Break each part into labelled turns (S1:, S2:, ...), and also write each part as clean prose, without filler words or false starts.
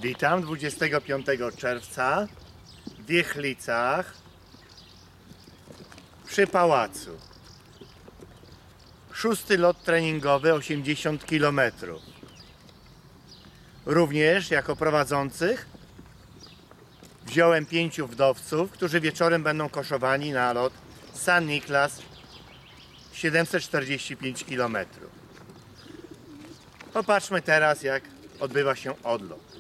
S1: Witam 25 czerwca w Wiechlicach przy pałacu. 6. lot treningowy 80 km. Również jako prowadzących wziąłem 5 wdowców, którzy wieczorem będą koszowani na lot San Niklas 745 km. Popatrzmy teraz, jak odbywa się odlot.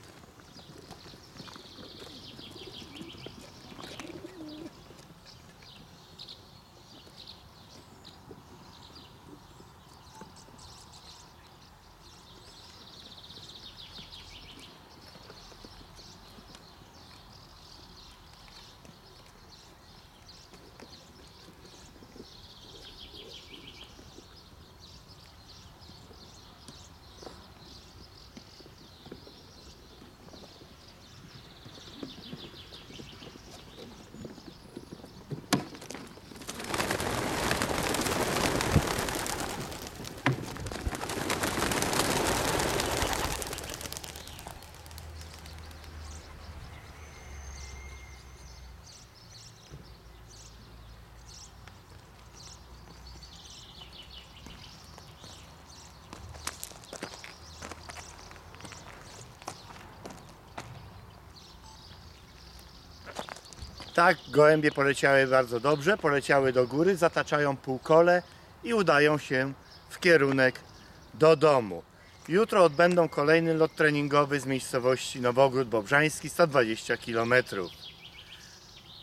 S1: Tak, gołębie poleciały bardzo dobrze, poleciały do góry, zataczają półkole i udają się w kierunek do domu. Jutro odbędą kolejny lot treningowy z miejscowości Nowogród Bobrzański, 120 km.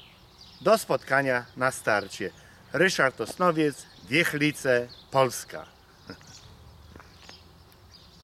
S1: Do spotkania na starcie. Ryszard Osnowiec, Wiechlice, Polska.